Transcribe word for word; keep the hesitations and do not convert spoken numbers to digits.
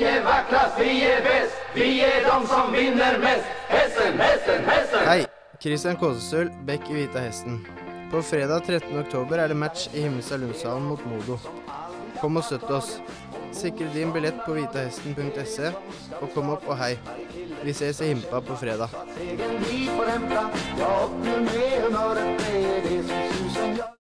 er vakrest, vi er best, vi er de som vinner mest. Hesten, hesten, hesten! Hei, Christian Kåsesøl, Bekk i Hvita Hesten. På fredag trettende oktober er det match i Himmelstad Lundshallen mot Modo. Kom og støtt oss. Sikre din billett på hvitahesten punktum se, og kom opp og hei. Vi ses i Himpa på fredag.